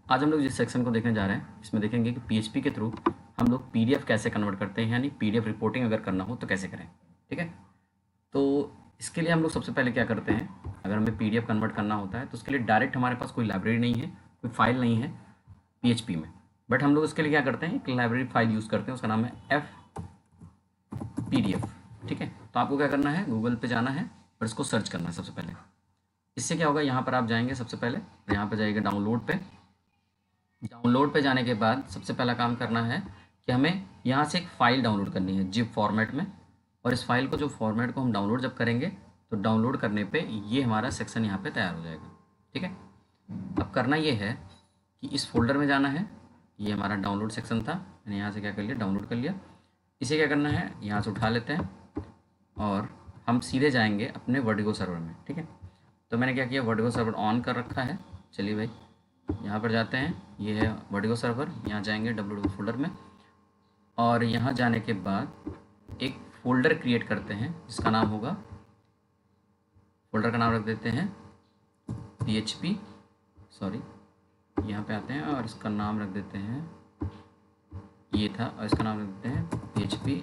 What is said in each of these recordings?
आज हम लोग जिस सेक्शन को देखने जा रहे हैं इसमें देखेंगे कि पीएचपी के थ्रू हम लोग पीडीएफ कैसे कन्वर्ट करते हैं, यानी पीडीएफ रिपोर्टिंग अगर करना हो तो कैसे करें। ठीक है, तो इसके लिए हम लोग सबसे पहले क्या करते हैं, अगर हमें पीडीएफ कन्वर्ट करना होता है तो उसके लिए डायरेक्ट हमारे पास कोई लाइब्रेरी नहीं है, कोई फाइल नहीं है पीएचपी में, बट हम लोग इसके लिए क्या करते हैं, एक लाइब्रेरी फाइल यूज़ करते हैं, उसका नाम है एफ पीडीएफ। ठीक है, तो आपको क्या करना है, गूगल पे जाना है और इसको सर्च करना है सबसे पहले। इससे क्या होगा, यहाँ पर आप जाएंगे सबसे पहले, यहाँ पर जाइएगा डाउनलोड पे। डाउनलोड पे जाने के बाद सबसे पहला काम करना है कि हमें यहाँ से एक फ़ाइल डाउनलोड करनी है जिप फॉर्मेट में, और इस फाइल को जो फॉर्मेट को हम डाउनलोड जब करेंगे तो डाउनलोड करने पे ये हमारा सेक्शन यहाँ पे तैयार हो जाएगा। ठीक है, अब करना ये है कि इस फोल्डर में जाना है, ये हमारा डाउनलोड सेक्शन था, मैंने यहाँ से क्या कर लिया, डाउनलोड कर लिया। इसे क्या करना है, यहाँ से उठा लेते हैं और हम सीधे जाएंगे अपने वर्टिगो सर्वर में। ठीक है, तो मैंने क्या किया, वर्टिगो सर्वर ऑन कर रखा है। चलिए भाई, यहाँ पर जाते हैं, ये है वर्टिगो सर्वर, यहाँ जाएंगे www फोल्डर में, और यहाँ जाने के बाद एक फ़ोल्डर क्रिएट करते हैं जिसका नाम होगा, फ़ोल्डर का नाम रख देते हैं PHP, सॉरी यहाँ पे आते हैं और इसका नाम रख देते हैं, ये था, और इसका नाम रख देते हैं PHP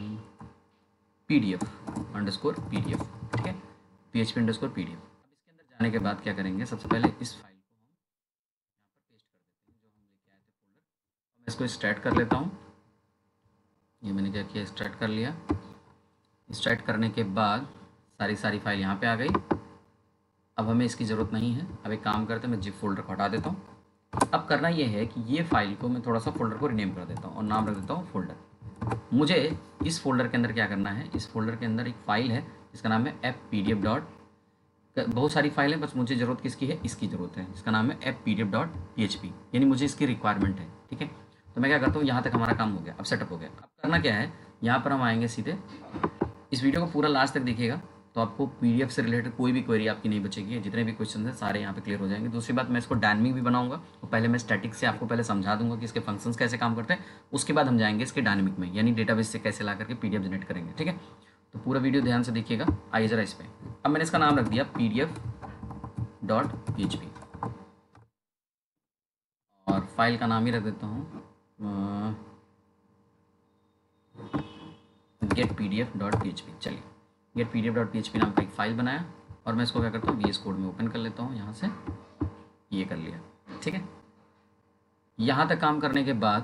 PDF _PDF। ठीक है, PHP _PDF। अब इसके अंदर जाने के बाद क्या करेंगे, सबसे पहले इस फाइल को हम यहाँ पर पेस्ट कर देते हैं जो हम लेके आए थे फोल्डर। मैं इसको स्टार्ट कर लेता हूँ, ये मैंने क्या किया, स्टार्ट कर लिया। स्टार्ट करने के बाद सारी फाइल यहाँ पे आ गई। अब हमें इसकी ज़रूरत नहीं है, अब एक काम करते हैं, मैं जिप फोल्डर को हटा देता हूँ। अब करना ये है कि ये फाइल को मैं थोड़ा सा फोल्डर को रिनेम कर देता हूँ और नाम रख देता हूँ फोल्डर। मुझे इस फोल्डर के अंदर क्या करना है, इस फोल्डर के अंदर एक फ़ाइल है जिसका नाम है fpdf. बहुत सारी फाइल है, बस मुझे ज़रूरत किसकी है, इसकी ज़रूरत है, इसका नाम है fpdf.php, यानी मुझे इसकी रिक्वायरमेंट है। ठीक है, तो मैं क्या करता हूँ, यहाँ तक हमारा काम हो गया, अब सेटअप हो गया। अब करना क्या है, यहाँ पर हम आएंगे सीधे, इस वीडियो को पूरा लास्ट तक देखिएगा तो आपको पीडीएफ से रिलेटेड कोई भी क्वेरी आपकी नहीं बचेगी, जितने भी क्वेश्चन हैं सारे यहाँ पे क्लियर हो जाएंगे। दूसरी बात, मैं इसको डायनेमिक भी बनाऊंगा, तो पहले मैं स्टैटिक से आपको पहले समझा दूंगा कि इसके फंक्शंस कैसे काम करते हैं, उसके बाद हम जाएंगे इसके डायनेमिक में, यानी डेटाबेस से कैसे ला करके पीडीएफ जनरेट करेंगे। ठीक है, तो पूरा वीडियो ध्यान से देखिएगा। आइए जरा इस पर, अब मैंने इसका नाम रख दिया pdf.php, और फाइल का नाम ही रख देता हूँ getpdf.php। चलिए, getpdf.php नाम का एक फ़ाइल बनाया और मैं इसको क्या करता हूँ, VS कोड में ओपन कर लेता हूँ, यहाँ से ये कर लिया। ठीक है, यहाँ तक काम करने के बाद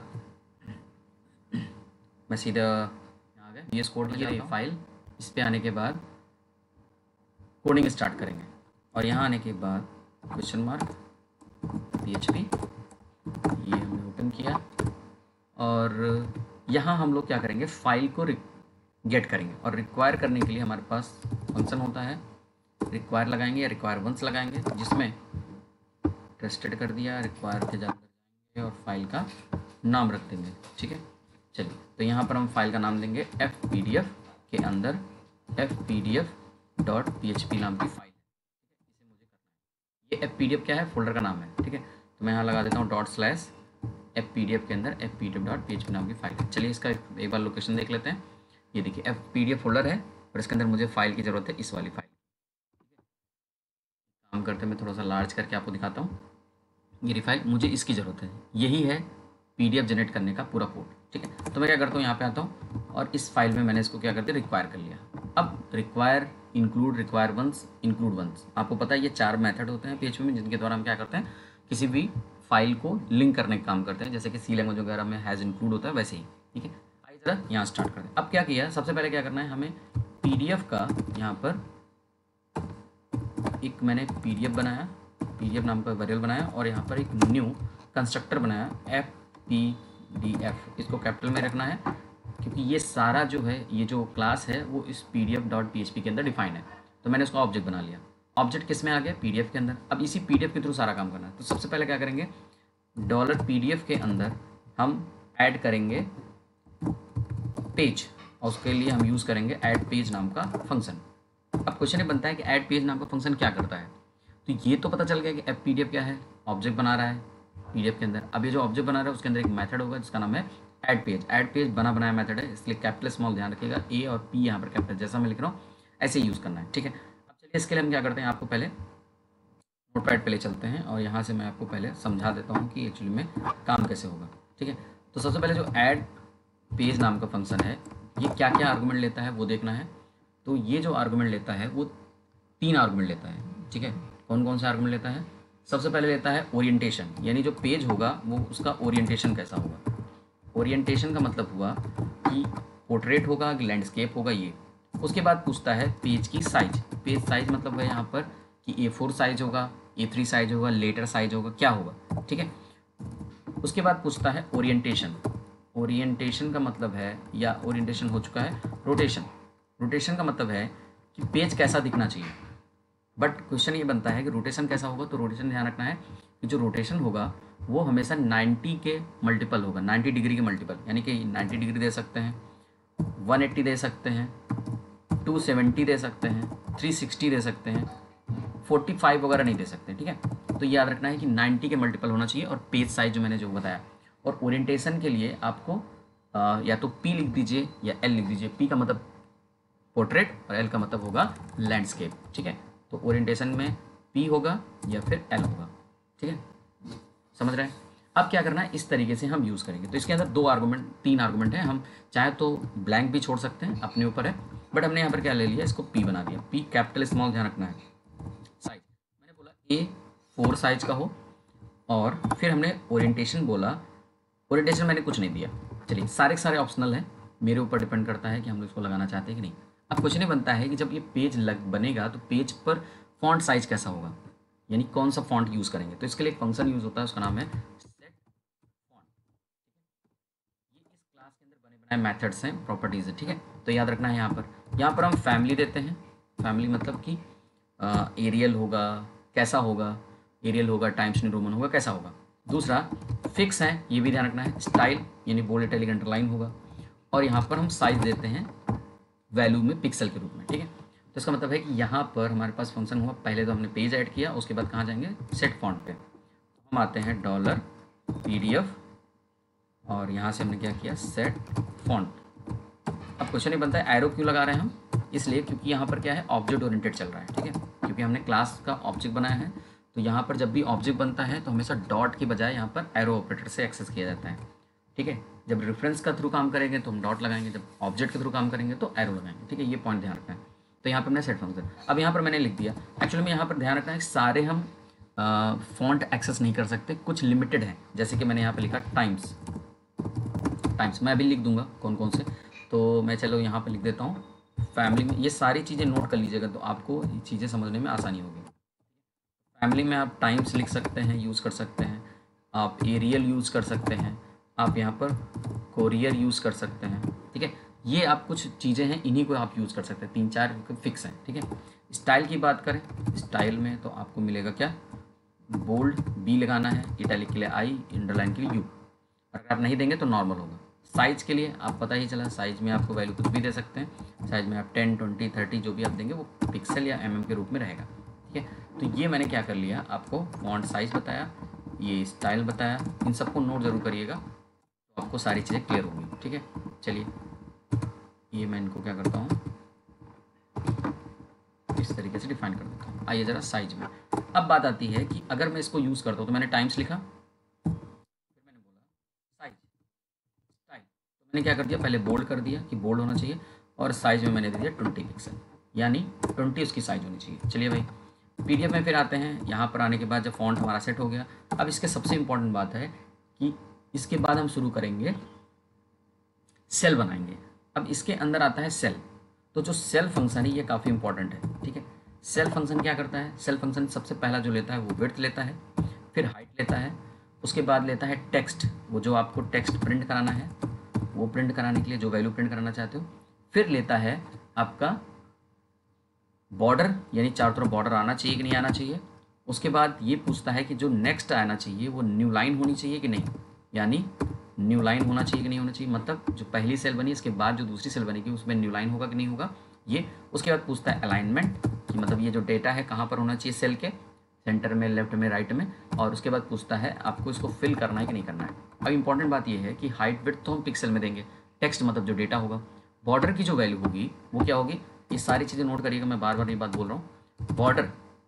मैं सीधा यहाँ आ गया, VS कोड में ये फाइल, इस पर आने के बाद कोडिंग स्टार्ट करेंगे, और यहाँ आने के बाद क्वेश्चन मार्क PHP, ये हमने ओपन किया, और यहाँ हम लोग क्या करेंगे, फाइल को गेट करेंगे, और रिक्वायर करने के लिए हमारे पास फंक्शन होता है, रिक्वायर लगाएंगे या रिक्वायर वंस लगाएंगे, जिसमें ट्रस्टेड कर दिया, रिक्वायर के जाएंगे और फाइल का नाम रख देंगे। ठीक है, चलिए, तो यहाँ पर हम फाइल का नाम देंगे fpdf के अंदर fpdf.php नाम की फाइल है। इसे मुझे करना है, ये fpdf क्या है, फोल्डर का नाम है। ठीक है, तो मैं यहाँ लगा देता हूँ ./fpdf के अंदर fpdf.php नाम की फाइल है। चलिए, इसका एक बार लोकेशन देख लेते हैं। ये देखिए fpdf फोल्डर है और इसके अंदर मुझे फाइल की ज़रूरत है, इस वाली फाइल। काम करते हैं, मैं थोड़ा सा लार्ज करके आपको दिखाता हूँ। ये रही फाइल, मुझे इसकी ज़रूरत है, यही है पीडीएफ जनरेट करने का पूरा कोड। ठीक है, तो मैं क्या करता हूँ, यहाँ पे आता हूँ और इस फाइल में मैंने इसको क्या कर दिया, रिक्वायर कर लिया। अब require, include, require once, include once, आपको पता है ये 4 मेथड होते हैं PHP में, जिनके द्वारा हम क्या करते हैं, किसी भी फाइल को लिंक करने का काम करते हैं, जैसे कि C लैंग्वेज वगैरह में हैज़ इंक्लूड होता है, वैसे ही। ठीक है, आइए ज़रा यहाँ स्टार्ट करते हैं। अब क्या किया, सबसे पहले क्या करना है, हमें PDF का यहाँ पर एक मैंने PDF बनाया, PDF नाम का वेरिएबल बनाया, और यहाँ पर एक न्यू कंस्ट्रक्टर बनाया fpdf, इसको कैपिटल में रखना है क्योंकि ये सारा जो है, ये जो क्लास है वो इस pdf.php के अंदर डिफाइन है। तो मैंने उसका ऑब्जेक्ट बना लिया, ऑब्जेक्ट किस में आ गया, PDF के अंदर। अब इसी PDF के थ्रू सारा काम करना है, तो सबसे पहले क्या करेंगे, $PDF के अंदर हम ऐड करेंगे पेज, और उसके लिए हम यूज़ करेंगे ऐड पेज नाम का फंक्शन। अब क्वेश्चन ये बनता है कि ऐड पेज नाम का फंक्शन क्या करता है, तो ये तो पता चल गया कि fpdf क्या है, ऑब्जेक्ट बना रहा है PDF के अंदर। अब ये जो ऑब्जेक्ट बना रहा है उसके अंदर एक मेथड होगा जिसका नाम है ऐड पेज। ऐड पेज बना बनाया मेथड है, इसलिए कैपिटल स्मॉल ध्यान रखिएगा, A और P यहाँ पर कैपिटल, जैसा मैं लिख रहा हूँ ऐसे ही यूज़ करना है। ठीक है, अब चलिए इसके लिए हम क्या करते हैं, आपको पहले नोटपैड पे ले चलते हैं और यहाँ से मैं आपको पहले समझा देता हूँ कि एक्चुअली में काम कैसे होगा। ठीक है, तो सबसे पहले जो ऐड पेज नाम का फंक्शन है, ये क्या क्या आर्गूमेंट लेता है वो देखना है। तो ये जो आर्गूमेंट लेता है वो 3 आर्गूमेंट लेता है। ठीक है, कौन कौन सा आर्गूमेंट लेता है? सबसे पहले लेता है ओरिएंटेशन, यानी जो पेज होगा वो उसका ओरिएंटेशन कैसा होगा। ओरिएंटेशन का मतलब हुआ कि पोर्ट्रेट होगा कि लैंडस्केप होगा ये। उसके बाद पूछता है पेज की साइज। पेज साइज मतलब है यहाँ पर कि A4 साइज होगा, A3 साइज होगा, लेटर साइज होगा, क्या होगा। ठीक है, उसके बाद पूछता है ओरिएंटेशन। ओरिएंटेशन का मतलब है, या ओरिएंटेशन हो चुका है रोटेशन। रोटेशन का मतलब है कि पेज कैसा दिखना चाहिए। बट क्वेश्चन ये बनता है कि रोटेशन कैसा होगा, तो रोटेशन ध्यान रखना है कि जो रोटेशन होगा वो हमेशा 90 के मल्टीपल होगा, 90 डिग्री के मल्टीपल, यानी कि 90 डिग्री दे सकते हैं, 180 दे सकते हैं, 270 दे सकते हैं, 360 दे सकते हैं, 45 वगैरह नहीं दे सकते। ठीक है, तो याद रखना है कि 90 के मल्टीपल होना चाहिए। और पेज साइज जो मैंने जो बताया, और ओरिएंटेशन के लिए आपको या तो P लिख दीजिए या L लिख दीजिए। P का मतलब पोर्ट्रेट और L का मतलब होगा लैंडस्केप। ठीक है, तो ओरिएंटेशन में P होगा या फिर L होगा। ठीक है, समझ रहे हैं। अब क्या करना है, इस तरीके से हम यूज़ करेंगे। तो इसके अंदर 3 आर्गूमेंट हैं, हम चाहे तो ब्लैंक भी छोड़ सकते हैं, अपने ऊपर है। बट हमने यहाँ पर क्या ले लिया, इसको P बना दिया। P कैपिटल स्मॉल ध्यान रखना है। साइज मैंने बोला A4 साइज का हो, और फिर हमने ओरिएंटेशन बोला। ओरिएंटेशन मैंने कुछ नहीं दिया। चलिए, सारे सारे ऑप्शनल हैं, मेरे ऊपर डिपेंड करता है कि हम लोग इसको लगाना चाहते हैं कि नहीं। अब क्वेश्चन ये बनता है कि जब ये पेज बनेगा तो पेज पर फॉन्ट साइज कैसा होगा, यानी कौन सा फॉन्ट यूज़ करेंगे। तो इसके लिए एक फंक्शन यूज़ होता है, उसका नाम है सेट फॉन्ट। ये इस क्लास के अंदर बने बनाए मेथड्स हैं, प्रॉपर्टीज़ है। ठीक है, तो याद रखना है। यहाँ पर हम फैमिली देते हैं। फैमिली मतलब कि एरियल होगा, कैसा होगा, एरियल होगा, टाइम्स न्यू रोमन होगा, कैसा होगा। दूसरा फिक्स है, ये भी ध्यान रखना है। स्टाइल यानी बोल्ड इटैलिक अंडरलाइन होगा। और यहाँ पर हम साइज देते हैं वैल्यू में पिक्सल के रूप में। ठीक है, तो इसका मतलब है कि यहाँ पर हमारे पास फंक्शन हुआ, पहले तो हमने पेज ऐड किया, उसके बाद कहाँ जाएंगे, सेट फॉन्ट पे। हम आते हैं $PDF, और यहाँ से हमने क्या किया, सेट फॉन्ट। अब क्वेश्चन ये बनता है एरो क्यों लगा रहे हैं हम, इसलिए क्योंकि यहाँ पर क्या है, ऑब्जेक्ट ओरिएंटेड चल रहा है। ठीक है, क्योंकि हमने क्लास का ऑब्जेक्ट बनाया है, तो यहाँ पर जब भी ऑब्जेक्ट बनता है तो हमेशा डॉट की बजाय यहाँ पर एरो ऑपरेटर से एक्सेस किया जाता है। ठीक है, जब रेफरेंस का थ्रू काम करेंगे तो हम डॉट लगाएंगे, जब ऑब्जेक्ट के थ्रू काम करेंगे तो एरो लगाएंगे। ठीक है, ये पॉइंट ध्यान रखना है। तो यहाँ पर मैंने सेट फंक्शन, अब यहाँ पर मैंने लिख दिया। एक्चुअली में यहाँ पर ध्यान रखना है, सारे हम फॉन्ट एक्सेस नहीं कर सकते, कुछ लिमिटेड हैं। जैसे कि मैंने यहाँ पर लिखा टाइम्स। मैं अभी लिख दूंगा कौन कौन से, तो मैं चलो यहाँ पर लिख देता हूँ फैमिली में। ये सारी चीज़ें नोट कर लीजिएगा तो आपको ये चीज़ें समझने में आसानी होगी। फैमिली में आप टाइम्स लिख सकते हैं, यूज़ कर सकते हैं, आप एरियल यूज़ कर सकते हैं, आप यहाँ पर कोरियर यूज़ कर सकते हैं। ठीक है, ये आप कुछ चीज़ें हैं, इन्हीं को आप यूज़ कर सकते हैं, 3-4 फिक्स हैं। ठीक है, स्टाइल की बात करें, स्टाइल में तो आपको मिलेगा क्या, बोल्ड B लगाना है, इटैलिक के लिए I, अंडरलाइन के लिए U। अगर आप नहीं देंगे तो नॉर्मल होगा। साइज़ के लिए आप पता ही चला, साइज़ में आपको वैल्यू कुछ भी दे सकते हैं। साइज़ में आप 10, 20, 30 जो भी आप देंगे वो पिक्सल या mm के रूप में रहेगा। ठीक है, तो ये मैंने क्या कर लिया, आपको फॉन्ट साइज़ बताया, ये स्टाइल बताया, इन सबको नोट ज़रूर करिएगा तो आपको सारी चीज़ें क्लियर होंगी। ठीक है, चलिए ये मैं इनको क्या करता हूँ, इस तरीके से डिफाइन कर देता हूँ। आइए ज़रा साइज में। अब बात आती है कि अगर मैं इसको यूज़ करता हूँ, तो मैंने टाइम्स लिखा, फिर मैंने बोला साइज स्टाइल, तो मैंने क्या कर दिया, पहले बोल्ड कर दिया कि बोल्ड होना चाहिए, और साइज में मैंने दे दिया 20 पिक्सल, यानी 20 उसकी साइज होनी चाहिए। चलिए भाई, PDF में फिर आते हैं। यहाँ पर आने के बाद जब फॉन्ट हमारा सेट हो गया, अब इसके सबसे इंपॉर्टेंट बात है कि इसके बाद हम शुरू करेंगे, सेल बनाएंगे। अब इसके अंदर आता है सेल, तो जो सेल फंक्शन है ये काफ़ी इंपॉर्टेंट है। ठीक है, सेल फंक्शन क्या करता है, सेल फंक्शन सबसे पहला जो लेता है वो विड्थ लेता है, फिर हाइट लेता है, उसके बाद लेता है टेक्स्ट, वो जो आपको टेक्स्ट प्रिंट कराना है, वो प्रिंट कराने के लिए जो वैल्यू प्रिंट कराना चाहते हो, फिर लेता है आपका बॉर्डर, यानी चारों तरफ बॉर्डर आना चाहिए कि नहीं आना चाहिए। उसके बाद ये पूछता है कि जो नेक्स्ट आना चाहिए वो न्यू लाइन होनी चाहिए कि नहीं, यानी न्यू लाइन होना चाहिए कि नहीं होना चाहिए, मतलब जो पहली सेल बनी इसके बाद जो दूसरी सेल बनेगी उसमें न्यू लाइन होगा कि नहीं होगा ये। उसके बाद पूछता है अलाइनमेंट, कि मतलब ये जो डेटा है कहाँ पर होना चाहिए, सेल के सेंटर में, लेफ्ट में, राइट में। और उसके बाद पूछता है आपको इसको फिल करना है कि नहीं करना है। अब इंपॉर्टेंट बात ये है कि हाइट विड्थ तो हम पिक्सल में देंगे, टेक्स्ट मतलब जो डेटा होगा, बॉर्डर की जो वैल्यू होगी वो क्या होगी, ये सारी चीज़ें नोट करिएगा, मैं बार बार ये बात बोल रहा हूँ। बॉर्डर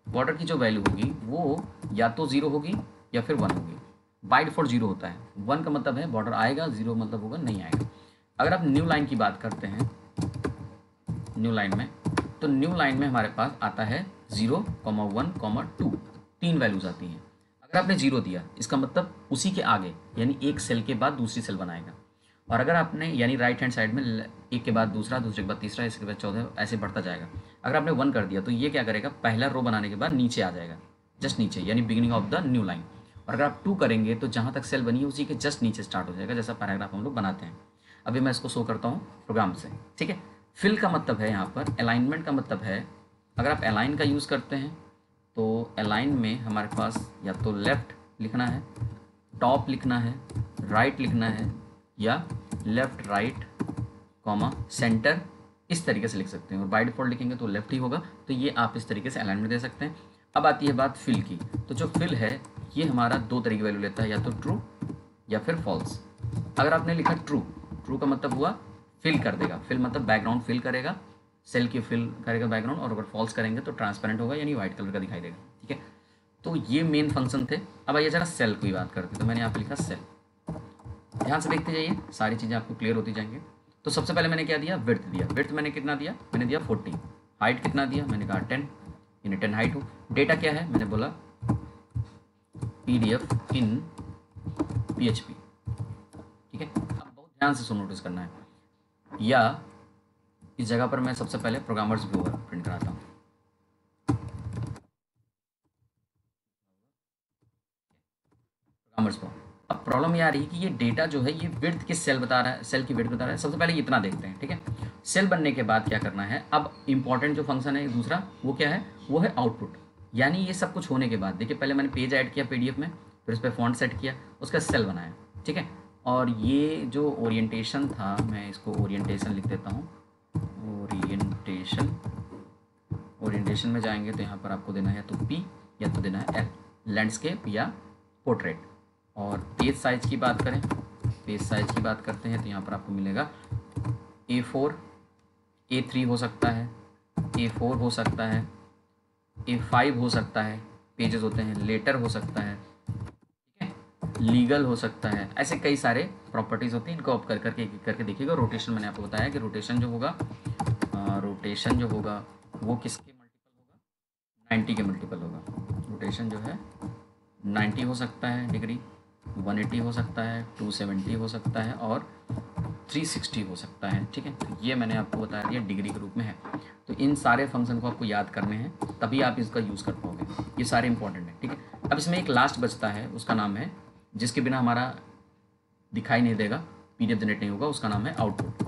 बॉर्डर की जो वैल्यू होगी वो या तो 0 होगी या फिर 1 होगी। बाय डिफ़ॉल्ट 0 होता है। 1 का मतलब है बॉर्डर आएगा, 0 मतलब होगा नहीं आएगा। अगर आप न्यू लाइन की बात करते हैं, न्यू लाइन में, तो न्यू लाइन में हमारे पास आता है 0, 1, 2, 3 वैल्यूज़ आती हैं। अगर आपने 0 दिया, इसका मतलब उसी के आगे यानी एक सेल के बाद दूसरी सेल बनाएगा। और अगर आपने यानी राइट हैंड साइड में एक के बाद दूसरा, दूसरे के बाद तीसरा, इसके बाद चौथा, ऐसे बढ़ता जाएगा। अगर आपने 1 कर दिया तो ये क्या करेगा, पहला रो बनाने के बाद नीचे आ जाएगा, जस्ट नीचे, यानी beginning of the new line. और अगर आप 2 करेंगे तो जहाँ तक सेल बनी है उसी के जस्ट नीचे स्टार्ट हो जाएगा, जैसा पैराग्राफ हम लोग बनाते हैं। अभी मैं इसको शो करता हूँ प्रोग्राम से, ठीक है। फिल का मतलब है यहाँ पर, अलाइनमेंट का मतलब है, अगर आप अलाइन का यूज़ करते हैं तो अलाइन में हमारे पास या तो लेफ़्ट लिखना है, टॉप लिखना है, राइट लिखना है, या लेफ़्ट राइट कॉमा सेंटर, इस तरीके से लिख सकते हैं। और बाय डिफ़ॉल्ट लिखेंगे तो लेफ़्ट ही होगा, तो ये आप इस तरीके से अलाइनमेंट दे सकते हैं। अब आती है बात फिल की। तो जो फिल है ये हमारा 2 तरीके की वैल्यू लेता है, या तो ट्रू या फिर फॉल्स। अगर आपने लिखा ट्रू, ट्रू का मतलब हुआ फिल कर देगा, फिल मतलब बैकग्राउंड फिल करेगा, सेल की फिल करेगा बैकग्राउंड। और अगर फॉल्स करेंगे तो ट्रांसपेरेंट होगा, यानी वाइट कलर का दिखाई देगा, ठीक है। तो ये मेन फंक्शन थे। अब आइए जरा सेल की बात करते हैं। तो मैंने यहाँ पे लिखा सेल, ध्यान से देखते जाइए, सारी चीज़ें आपको क्लियर होती जाएंगी। तो सबसे पहले मैंने क्या दिया, विड्थ दिया। विड्थ मैंने कितना दिया, मैंने दिया 40। हाइट कितना दिया, मैंने कहा 10, यानी 10 हाइट हो। डेटा क्या है, मैंने बोला PDF इन PHP, ठीक है। अब बहुत ध्यान से नोटिस करना है, या इस जगह पर मैं सबसे पहले प्रोग्रामर्स व्यूअर प्रिंट कराता हूँ। Programmers viewer. अब प्रॉब्लम ये आ रही है कि ये डेटा जो है ये विड्थ किस सेल बता रहा है, सेल की विड्थ बता रहा है। सबसे पहले इतना देखते हैं, ठीक है। सेल बनने के बाद क्या करना है, अब इंपॉर्टेंट जो फंक्शन है दूसरा, वो क्या है, वो है आउटपुट। यानी ये सब कुछ होने के बाद देखिए, पहले मैंने पेज ऐड किया PDF में, फिर उस पर फॉन्ट सेट किया, उसका सेल बनाया, ठीक है। और ये जो ओरिएंटेशन था, मैं इसको ओरिएंटेशन लिख देता हूँ, ओरिएंटेशन। ओरिएंटेशन में जाएंगे तो यहाँ पर आपको देना है या तो P या तो देना है L, लैंडस्केप या पोर्ट्रेट। और पेज साइज़ की बात करें, पेज साइज़ की बात करते हैं तो यहाँ पर आपको मिलेगा A4, A3 हो सकता है, A4 हो सकता है, A5 हो सकता है, पेजेस होते हैं, लेटर हो सकता है, ठीक है, लीगल हो सकता है। ऐसे कई सारे प्रॉपर्टीज़ होती हैं, इनको आप कर करके एक एक करके देखिएगा। रोटेशन मैंने आपको बताया कि रोटेशन जो होगा, रोटेशन जो होगा वो किसके मल्टीपल होगा, 90 के मल्टीपल होगा। रोटेशन जो है 90 हो सकता है डिग्री, 180 हो सकता है, 270 हो सकता है, और 360 हो सकता है, ठीक है। तो ये मैंने आपको बता दिया डिग्री के रूप में है। तो इन सारे फंक्शन को आपको याद करने हैं, तभी आप इसका यूज़ कर पाओगे। ये सारे इंपॉर्टेंट है, ठीक है। अब इसमें एक लास्ट बचता है, उसका नाम है, जिसके बिना हमारा दिखाई नहीं देगा, PDF जनरेट नहीं होगा, उसका नाम है आउटपुट।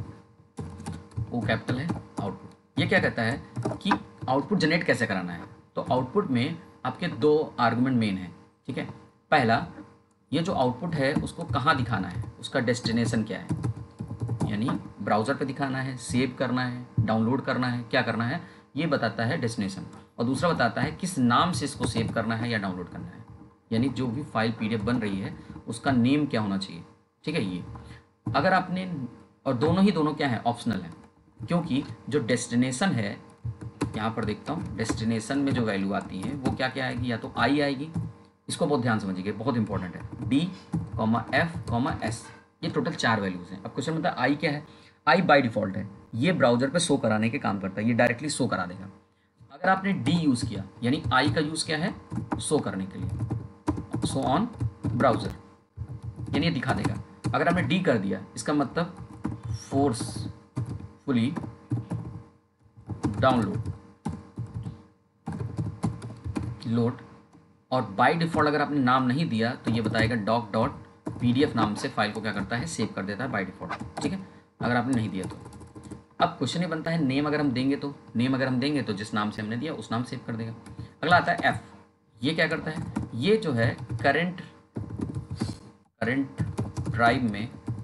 O कैपिटल है, आउटपुट। ये क्या कहता है कि आउटपुट जनरेट कैसे कराना है। तो आउटपुट में आपके 2 आर्गुमेंट मेन हैं, ठीक है। पहला, ये जो आउटपुट है उसको कहाँ दिखाना है, उसका डेस्टिनेशन क्या है, यानी ब्राउज़र पे दिखाना है, सेव करना है, डाउनलोड करना है, क्या करना है, ये बताता है डेस्टिनेशन। और दूसरा बताता है किस नाम से इसको सेव करना है या डाउनलोड करना है, यानी जो भी फाइल PDF बन रही है उसका नेम क्या होना चाहिए, ठीक है। ये अगर आपने, और दोनों क्या है, ऑप्शनल है, क्योंकि जो डेस्टिनेशन है, यहाँ पर देखता हूँ, डेस्टिनेशन में जो वैल्यू आती है वो क्या क्या आएगी, या तो I आएगी, इसको बहुत ध्यान समझिए, बहुत इंपॉर्टेंट है, D, F, S, ये टोटल 4 वैल्यूज़ हैं। अब क्वेश्चन मतलब I क्या है, I बाय डिफ़ॉल्ट है, ये ब्राउज़र पे शो कराने के काम करता है, ये डायरेक्टली शो करा देगा। अगर आपने D यूज़ किया, यानी I का यूज़ क्या है, शो करने के लिए, शो ऑन ब्राउज़र, यानी ये दिखा देगा। अगर आपने D कर दिया, इसका मतलब फोर्सफुली डाउनलोड, लोड। और बाय डिफ़ॉल्ट अगर आपने नाम नहीं दिया तो ये बताएगा doc.pdf नाम से फाइल को क्या करता है, सेव कर देता है बाय डिफ़ॉल्ट, ठीक है, अगर आपने नहीं दिया तो। अब क्वेश्चन ये बनता है, नेम अगर हम देंगे तो, नेम अगर हम देंगे तो जिस नाम से हमने दिया उस नाम सेव कर देगा। अगला आता है F, ये क्या करता है, ये जो है करंट ड्राइव में,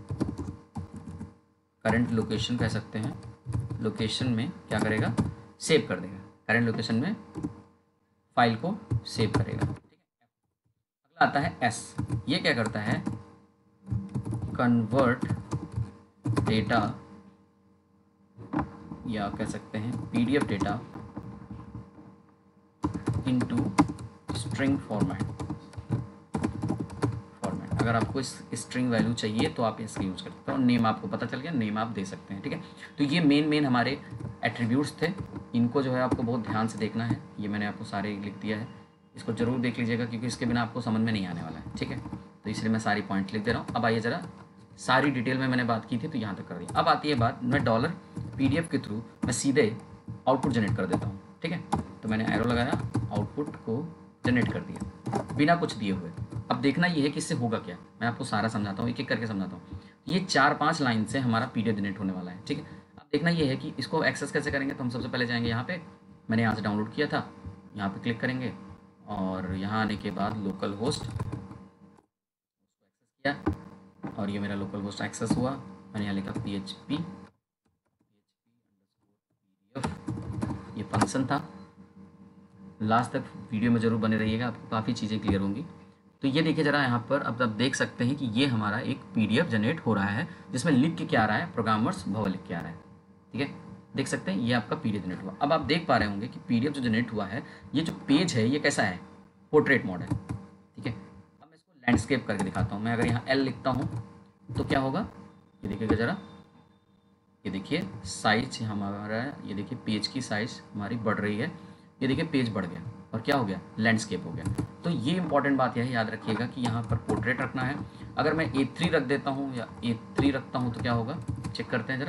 करंट लोकेशन कह सकते हैं, लोकेशन में क्या करेगा, सेव कर देगा, करंट लोकेशन में फाइल को सेव करेगा, ठीक है। अगला आता है S, ये क्या करता है, कन्वर्ट डेटा, या कह सकते हैं PDF data into string format. अगर आपको इस स्ट्रिंग वैल्यू चाहिए तो आप इसका यूज़ कर सकते हो। नेम आपको पता चल गया, नेम आप दे सकते हैं, ठीक है। तो ये मेन हमारे एट्रीब्यूट्स थे, इनको जो है आपको बहुत ध्यान से देखना है। ये मैंने आपको सारे लिख दिया है, इसको ज़रूर देख लीजिएगा क्योंकि इसके बिना आपको समझ में नहीं आने वाला है, ठीक है। तो इसलिए मैं सारी पॉइंट लिख दे रहा हूँ। अब आइए ज़रा, सारी डिटेल में मैंने बात की थी तो यहाँ तक कर दी। अब आती है बात, मैं डॉलर PDF के थ्रू मैं सीधे आउटपुट जनरेट कर देता हूँ, ठीक है। तो मैंने एरो लगाया, आउटपुट को जनरेट कर दिया बिना कुछ दिए हुए। अब देखना ये है कि इससे होगा क्या, मैं आपको सारा समझाता हूँ, एक एक करके समझाता हूँ। ये 4-5 लाइन से हमारा PDF जनरेट होने वाला है, ठीक है। अब देखना ये है कि इसको एक्सेस कैसे करेंगे। तो हम सबसे पहले जाएंगे यहाँ पे, मैंने यहाँ से डाउनलोड किया था, यहाँ पे क्लिक करेंगे और यहाँ आने के बाद लोकल होस्ट एक्सेस किया और ये मेरा लोकल होस्ट एक्सेस हुआ। मैंने यहाँ लिखा PHP, ये फंक्शन था। लास्ट तक वीडियो में ज़रूर बने रहिएगा, आपको काफ़ी चीज़ें क्लियर होंगी। तो ये देखिए ज़रा यहाँ पर, अब आप देख सकते हैं कि ये हमारा एक PDF जनरेट हो रहा है जिसमें लिख के क्या आ रहा है, प्रोग्रामर्स भव लिख के आ रहा है, ठीक है। देख सकते हैं ये आपका PDF जनरेट हुआ। अब आप देख पा रहे होंगे कि PDF जो जनरेट हुआ है, ये जो पेज है ये कैसा है, पोर्ट्रेट मोड है, ठीक है। अब मैं इसको लैंडस्केप करके दिखाता हूँ। मैं अगर यहाँ L लिखता हूँ तो क्या होगा, ये देखिएगा ज़रा, ये देखिए साइज हमारा, ये देखिए पेज की साइज हमारी बढ़ रही है, ये देखिए पेज बढ़ गया और क्या हो गया, लैंडस्केप हो गया। तो ये इंपॉर्टेंट बात है, याद रखिएगा कि यहाँ पर पोर्ट्रेट रखना है। अगर मैं A3 रख देता हूँ या A3 रखता हूँ तो क्या होगा, चेक करते हैं ज़रा।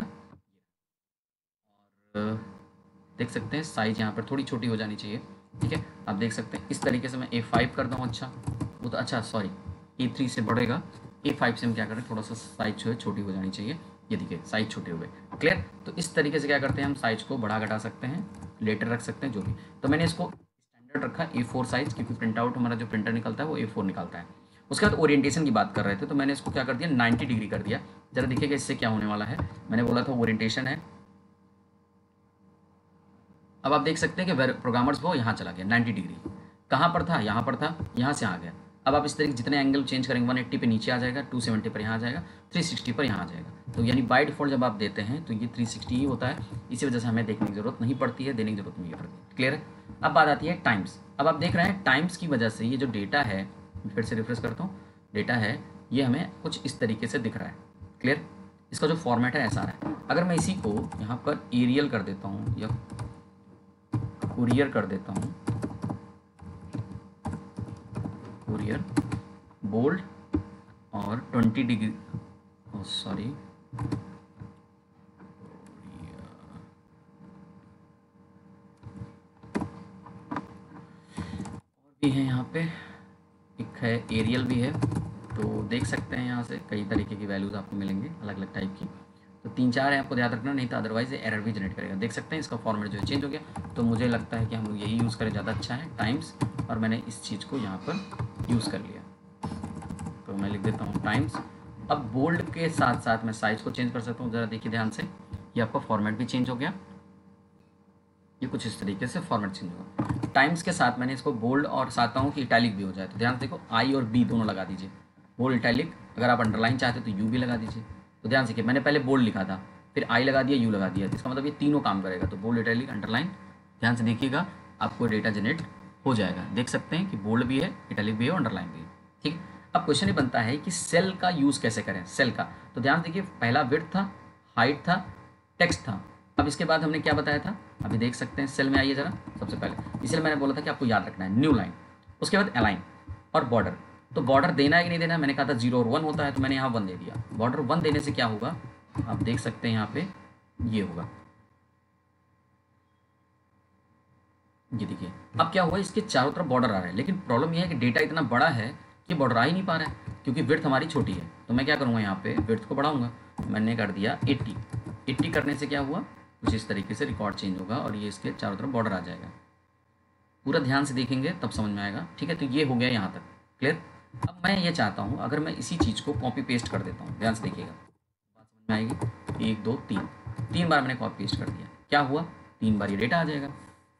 और देख सकते हैं साइज यहाँ पर थोड़ी छोटी हो जानी चाहिए, ठीक है। आप देख सकते हैं इस तरीके से मैं A5 कर दूँ, अच्छा वो तो अच्छा सॉरी A3 से बढ़ेगा, A5 से हम क्या करें, थोड़ा सा साइज जो है छोटी हो जानी चाहिए। ये देखिए साइज छोटे हो गए, क्लियर। तो इस तरीके से क्या करते हैं, हम साइज को बढ़ा घटा सकते हैं, लेटर रख सकते हैं, जो भी। तो मैंने इसको स्टैंडर्ड रखा A4 साइज, क्योंकि प्रिंट आउट हमारा जो प्रिंटर निकलता है वो A4 निकलता है। उसके बाद ओरिएंटेशन की बात कर रहे थे तो मैंने इसको क्या कर दिया, 90 डिग्री कर दिया। जरा देखिएगा इससे क्या होने वाला है। मैंने बोला था ओरिएंटेशन है, अब आप देख सकते हैं कि प्रोग्रामर्स वो यहाँ चला गया 90 डिग्री। कहाँ पर था, यहाँ पर था, यहाँ से आ गया। अब आप इस तरीके जितने एंगल चेंज करेंगे, 180 पे नीचे आ जाएगा, 270 पर यहाँ आ जाएगा, 360 पर यहाँ आ जाएगा। तो यानी बाय डिफॉल्ट जब आप देते हैं तो ये 360 ही होता है, इसी वजह से हमें देखने की जरूरत नहीं पड़ती है, देने की जरूरत नहीं पड़ती है, क्लियर है। अब बात आती है टाइम्स। अब आप देख रहे हैं टाइम्स की वजह से ये जो डेटा है, फिर से रिफ्रेश करता हूँ, डेटा है ये हमें कुछ इस तरीके से दिख रहा है, क्लियर। इसका जो फॉर्मेट है ऐसा है। अगर मैं इसी को यहाँ पर एरियल कर देता हूँ या कुरियर कर देता हूँ, कुरियर बोल्ड और 20 डिग्री, सॉरी और भी है यहाँ पे, एक है एरियल भी है। तो देख सकते हैं यहाँ से कई तरीके की वैल्यूज़ आपको मिलेंगे अलग अलग टाइप की। तो 3-4 है, आपको याद रखना, नहीं तो अदरवाइज एरर भी जनरेट करेगा। देख सकते हैं इसका फॉर्मेट जो है चेंज हो गया। तो मुझे लगता है कि हम लोग यही यूज़ करें, ज़्यादा अच्छा है, टाइम्स। और मैंने इस चीज़ को यहाँ पर यूज़ कर लिया, तो मैं लिख देता हूँ टाइम्स। अब बोल्ड के साथ साथ मैं साइज़ को चेंज कर सकता हूँ, ज़रा देखिए ध्यान से, ये आपका फॉर्मेट भी चेंज हो गया। ये कुछ इस तरीके से फॉर्मेट चेंज होगा। टाइम्स के साथ मैंने इसको बोल्ड और चाहता हूँ कि इटैलिक भी हो जाए, तो ध्यान से देखो I और B दोनों लगा दीजिए, बोल्ड इटैलिक। अगर आप अंडरलाइन चाहते तो U भी लगा दीजिए। तो ध्यान से, मैंने पहले बोल्ड लिखा था, फिर I लगा दिया, U लगा दिया, इसका मतलब ये तीनों काम करेगा। तो बोल्ड इटैलिक अंडरलाइन, ध्यान से देखिएगा, आपको डेटा जनरेट हो जाएगा। देख सकते हैं कि बोल्ड भी है, इटैलिक भी है, अंडरलाइन भी है, ठीक है। अब क्वेश्चन ये बनता है कि सेल का यूज़ कैसे करें, सेल का। तो ध्यान देखिए, पहला विड्थ था, हाइट था, टेक्स्ट था। अब इसके बाद हमने क्या बताया था, अभी देख सकते हैं, सेल में आइए ज़रा। सबसे पहले इसलिए मैंने बोला था कि आपको याद रखना है न्यू लाइन, उसके बाद अलाइन और बॉर्डर। तो बॉर्डर देना है कि नहीं देना है, मैंने कहा था 0 और 1 होता है, तो मैंने यहाँ 1 दे दिया। बॉर्डर 1 देने से क्या होगा, आप देख सकते हैं यहाँ पे ये होगा, ये देखिए। अब क्या हुआ, इसके चारों तरफ बॉर्डर आ रहा है, लेकिन प्रॉब्लम यह है कि डेटा इतना बड़ा है कि बॉर्डर आ ही नहीं पा रहा है, क्योंकि विड्थ हमारी छोटी है। तो मैं क्या करूँगा, यहाँ पे विड्थ को बढ़ाऊंगा। मैंने कर दिया 80 करने से क्या हुआ, कुछ इस तरीके से रिकॉर्ड चेंज होगा और ये इसके चारों तरफ बॉर्डर आ जाएगा। पूरा ध्यान से देखेंगे तब समझ में आएगा, ठीक है। तो ये हो गया यहाँ तक, क्लियर। अब मैं ये चाहता हूँ, अगर मैं इसी चीज़ को कॉपी पेस्ट कर देता हूँ, ध्यान से देखिएगा, बात समझ में आएगी। 1 2 3 बार मैंने कॉपी पेस्ट कर दिया, क्या हुआ, 3 बार ये डेटा आ जाएगा।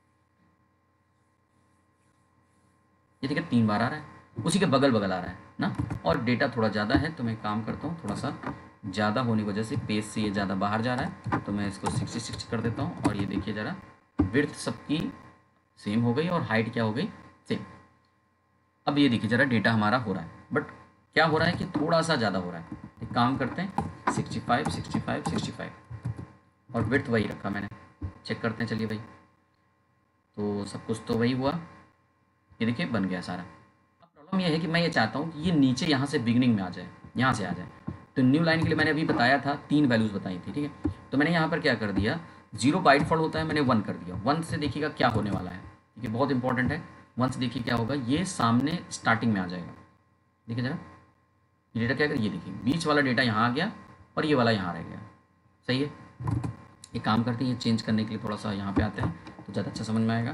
ये देखिए 3 बार आ रहा है, उसी के बगल बगल आ रहा है ना। और डेटा थोड़ा ज़्यादा है, तो मैं काम करता हूँ, थोड़ा सा ज़्यादा होने की वजह से पेज से ये ज़्यादा बाहर जा रहा है, तो मैं इसको 60 कर देता हूँ। और ये देखिए ज़रा, विड्थ सबकी सेम हो गई और हाइट क्या हो गई, सेम। अब ये देखिए ज़रा डेटा हमारा हो रहा है, बट क्या हो रहा है कि थोड़ा सा ज़्यादा हो रहा है। एक काम करते हैं 65 65 65 और विड्थ वही रखा मैंने। चेक करते हैं, चलिए भाई। तो सब कुछ तो वही हुआ, ये देखिए बन गया सारा। अब प्रॉब्लम ये है कि मैं ये चाहता हूँ कि ये नीचे यहाँ से बिगनिंग में आ जाए, यहाँ से आ जाए। तो न्यू लाइन के लिए मैंने अभी बताया था 3 वैल्यूज़ बताई थी, ठीक है। तो मैंने यहाँ पर क्या कर दिया, 0 बाई डिफ़ॉल्ट होता है, मैंने 1 कर दिया। 1 से देखिएगा क्या होने वाला है, ठीक है, बहुत इंपॉर्टेंट है। 1 से देखिए क्या होगा, ये सामने स्टार्टिंग में आ जाएगा। देखिए ज़रा, ये डेटा क्या करें, ये देखिए बीच वाला डेटा यहाँ आ गया और ये वाला यहाँ रह गया। सही है। एक काम करते हैं, ये चेंज करने के लिए थोड़ा सा यहाँ पे आते हैं तो ज़्यादा अच्छा समझ में आएगा।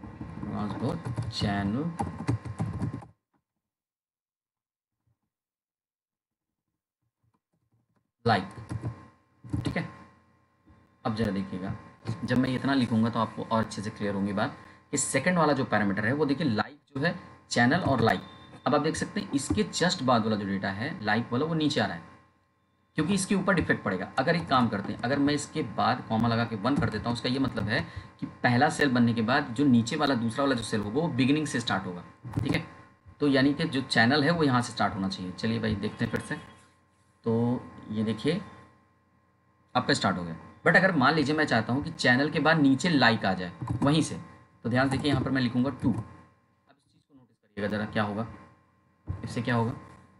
चैनल लाइक, ठीक है। अब जरा देखिएगा, जब मैं इतना लिखूंगा तो आपको और अच्छे से क्लियर होंगी बात। कि सेकंड वाला जो पैरामीटर है वो देखिए लाइक जो है, चैनल और लाइक। अब आप देख सकते हैं इसके जस्ट बाद वाला जो डेटा है लाइक वाला वो नीचे आ रहा है, क्योंकि इसके ऊपर डिफेक्ट पड़ेगा। अगर एक काम करते हैं, अगर मैं इसके बाद कॉमा लगा के 1 कर देता हूँ, उसका ये मतलब है कि पहला सेल बनने के बाद जो नीचे वाला दूसरा वाला जो सेल होगा वो बिगिनिंग से स्टार्ट होगा, ठीक है। तो यानी कि जो चैनल है वो यहाँ से स्टार्ट होना चाहिए। चलिए भाई देखते हैं फिर से। तो ये देखिए आपका स्टार्ट हो गया। बट अगर मान लीजिए मैं चाहता हूँ कि चैनल के बाद नीचे लाइक आ जाए वहीं से, तो ध्यान से देखिए यहाँ पर मैं लिखूंगा 2। अब इस चीज़ को नोटिस करिएगा ज़रा, क्या होगा इससे, क्या होगा,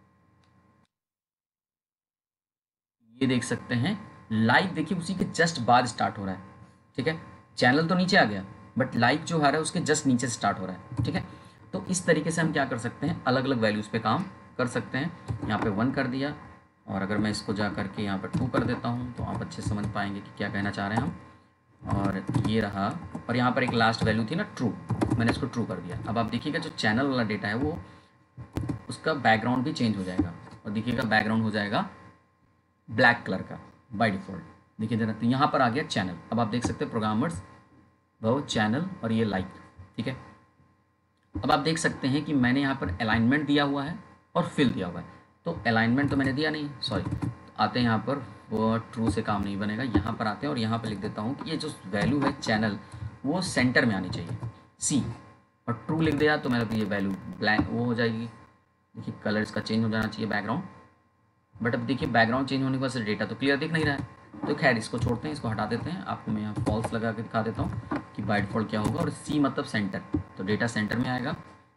ये देख सकते हैं लाइक देखिए उसी के जस्ट बाद स्टार्ट हो रहा है, ठीक है। चैनल तो नीचे आ गया बट लाइक जो आ रहा है उसके जस्ट नीचे से स्टार्ट हो रहा है, ठीक है। तो इस तरीके से हम क्या कर सकते हैं, अलग अलग वैल्यूज़ पे काम कर सकते हैं। यहाँ पे 1 कर दिया और अगर मैं इसको जा करके यहाँ पर 2 कर देता हूँ तो आप अच्छे से समझ पाएंगे कि क्या कहना चाह रहे हैं हम। और ये रहा, और यहाँ पर एक लास्ट वैल्यू थी ना ट्रू, मैंने इसको ट्रू कर दिया। अब आप देखिएगा जो चैनल वाला डेटा है वो उसका बैकग्राउंड भी चेंज हो जाएगा, और देखिएगा बैकग्राउंड हो जाएगा ब्लैक कलर का बाय डिफ़ॉल्ट। देखिए जरा, तो यहाँ पर आ गया चैनल। अब आप देख सकते हैं प्रोग्रामर्स वो चैनल और ये लाइक, ठीक है। अब आप देख सकते हैं कि मैंने यहाँ पर अलाइनमेंट दिया हुआ है और फिल दिया हुआ है। तो अलाइनमेंट तो मैंने दिया नहीं, सॉरी। तो आते हैं यहाँ पर, वो ट्रू से काम नहीं बनेगा। यहाँ पर आते हैं और यहाँ पर लिख देता हूँ कि ये जो वैल्यू है चैनल वो सेंटर में आनी चाहिए, सी। और ट्रू लिख दिया तो मेरा ये वैल्यू ब्लैक वो हो जाएगी। देखिए कलर इसका चेंज हो जाना चाहिए बैकग्राउंड। बट अब देखिए बैकग्राउंड चेंज होने की वजह से डेटा तो क्लियर दिख नहीं रहा है। तो खैर इसको छोड़ते हैं, इसको हटा देते हैं। आपको मैं यहाँ फॉल्स लगा के दिखा देता हूँ कि बाय डिफ़ॉल्ट क्या होगा, और सी मतलब सेंटर, तो डेटा सेंटर में आएगा।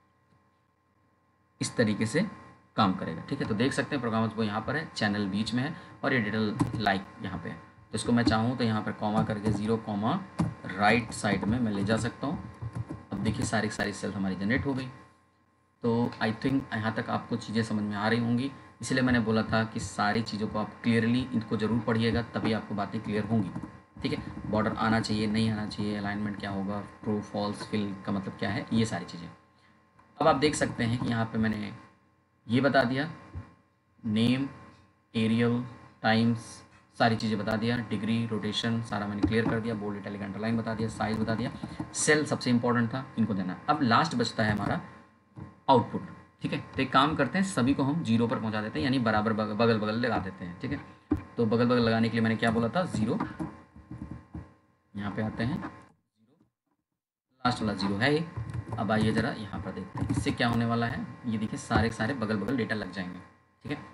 इस तरीके से काम करेगा, ठीक है। तो देख सकते हैं प्रोग्रामर्स वो यहाँ पर है, चैनल बीच में है और ये डेटा लाइक यहाँ पे है। तो इसको मैं चाहूँ तो यहाँ पर कॉमा करके 0 कॉमा राइट साइड में मैं ले जा सकता हूँ। अब देखिए सारी सेल हमारी जनरेट हो गई। तो आई थिंक यहाँ तक आपको चीज़ें समझ में आ रही होंगी। इसलिए मैंने बोला था कि सारी चीज़ों को आप क्लियरली इनको ज़रूर पढ़िएगा, तभी आपको बातें क्लियर होंगी, ठीक है। बॉर्डर आना चाहिए, नहीं आना चाहिए, अलाइनमेंट क्या होगा, ट्रू फॉल्स फिल का मतलब क्या है, ये सारी चीज़ें। अब आप देख सकते हैं कि यहाँ पे मैंने ये बता दिया, नेम, एरियल, टाइम्स, सारी चीज़ें बता दिया, डिग्री, रोटेशन सारा मैंने क्लियर कर दिया, बोल्ड इटैलिक अंडरलाइन बता दिया, साइज बता दिया, सेल सबसे इंपॉर्टेंट था, इनको देना। अब लास्ट बचता है हमारा आउटपुट, ठीक है। तो एक काम करते हैं, सभी को हम 0 पर पहुंचा देते हैं, यानी बराबर बगल बगल लगा देते हैं, ठीक है। तो बगल बगल लगाने के लिए मैंने क्या बोला था, 0। यहाँ पे आते हैं, लास्ट वाला 0 है ही। अब आइए ज़रा यहाँ पर देखते हैं इससे क्या होने वाला है। ये देखिए सारे बगल बगल डेटा लग जाएंगे, ठीक है।